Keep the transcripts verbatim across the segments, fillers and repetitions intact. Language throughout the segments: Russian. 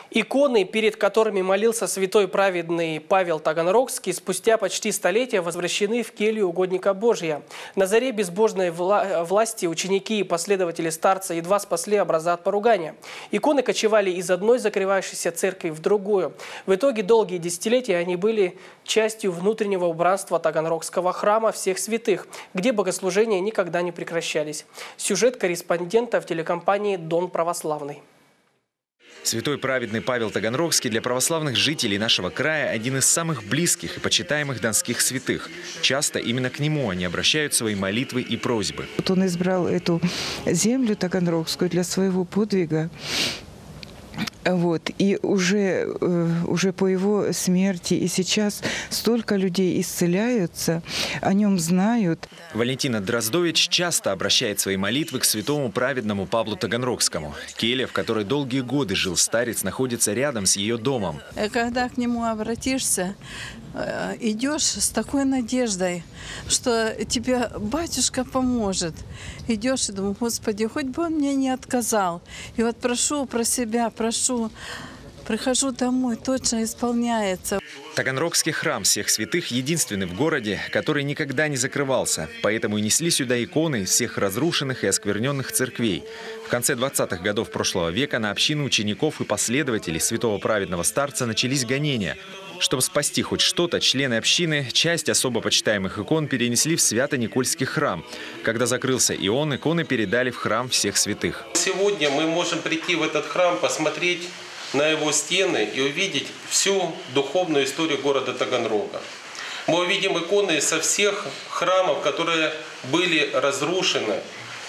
Иконы, перед которыми молился святой праведный Павел Таганрогский, спустя почти столетия возвращены в келью угодника Божия. На заре безбожной вла власти ученики и последователи старца едва спасли образа от поругания. Иконы кочевали из одной закрывающейся церкви в другую. В итоге долгие десятилетия они были частью внутреннего убранства Таганрогского храма всех святых, где богослужения никогда не прекращались. Сюжет корреспондента в телекомпании «Дон Православный». Святой праведный Павел Таганрогский для православных жителей нашего края один из самых близких и почитаемых донских святых. Часто именно к нему они обращают свои молитвы и просьбы. Вот он избрал эту землю Таганрогскую для своего подвига. Вот. И уже, уже по его смерти и сейчас столько людей исцеляются, о нем знают. Валентина Дроздович часто обращает свои молитвы к святому праведному Павлу Таганрогскому. Келья, в которой долгие годы жил старец, находится рядом с ее домом. Когда к нему обратишься, идешь с такой надеждой, что тебе батюшка поможет. Идешь и думаешь: Господи, хоть бы он мне не отказал. И вот прошу про себя, прошу, прихожу домой, точно исполняется. Таганрогский храм всех святых единственный в городе, который никогда не закрывался. Поэтому и несли сюда иконы из всех разрушенных и оскверненных церквей. В конце двадцатых годов прошлого века на общины учеников и последователей святого праведного старца начались гонения. Чтобы спасти хоть что-то, члены общины часть особо почитаемых икон перенесли в Свято-Никольский храм. Когда закрылся и он, иконы передали в храм всех святых. Сегодня мы можем прийти в этот храм, посмотреть на его стены и увидеть всю духовную историю города Таганрога. Мы увидим иконы со всех храмов, которые были разрушены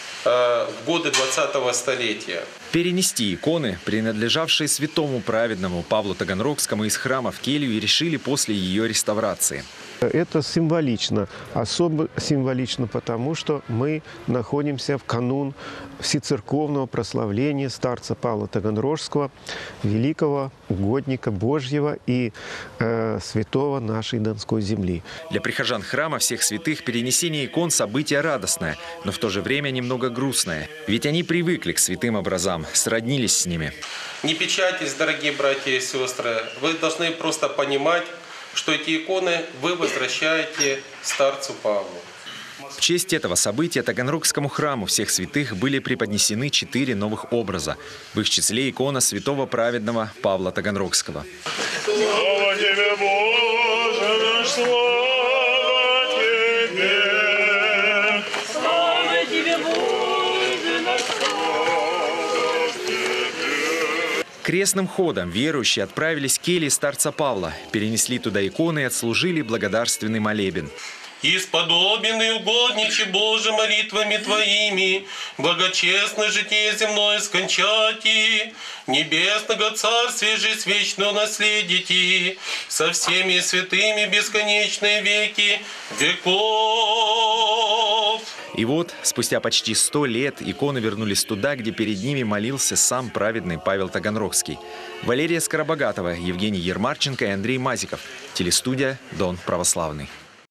в годы двадцатого столетия. Перенести иконы, принадлежавшие святому праведному Павлу Таганрогскому, из храма в келью, и решили после ее реставрации. Это символично, особо символично, потому что мы находимся в канун всецерковного прославления старца Павла Таганрогского, великого угодника Божьего и э, святого нашей Донской земли. Для прихожан храма всех святых перенесение икон – событие радостное, но в то же время немного грустное. Ведь они привыкли к святым образам, сроднились с ними. Не печальтесь, дорогие братья и сестры, вы должны просто понимать, что эти иконы вы возвращаете старцу Павлу. В честь этого события Таганрогскому храму всех святых были преподнесены четыре новых образа. В их числе икона святого праведного Павла Таганрогского. Слава тебе, Боже наш, слава тебе! Слава тебе, Боже наш, слава тебе! Крестным ходом верующие отправились к келье старца Павла, перенесли туда иконы и отслужили благодарственный молебен. «Исподобен и угодниче Боже молитвами Твоими, благочестное житие земное скончати, небесного царствия же вечного наследите, со всеми святыми бесконечные веки веков». И вот, спустя почти сто лет, иконы вернулись туда, где перед ними молился сам праведный Павел Таганрогский. Валерия Скоробогатова, Евгений Ермарченко и Андрей Мазиков. Телестудия «Дон Православный».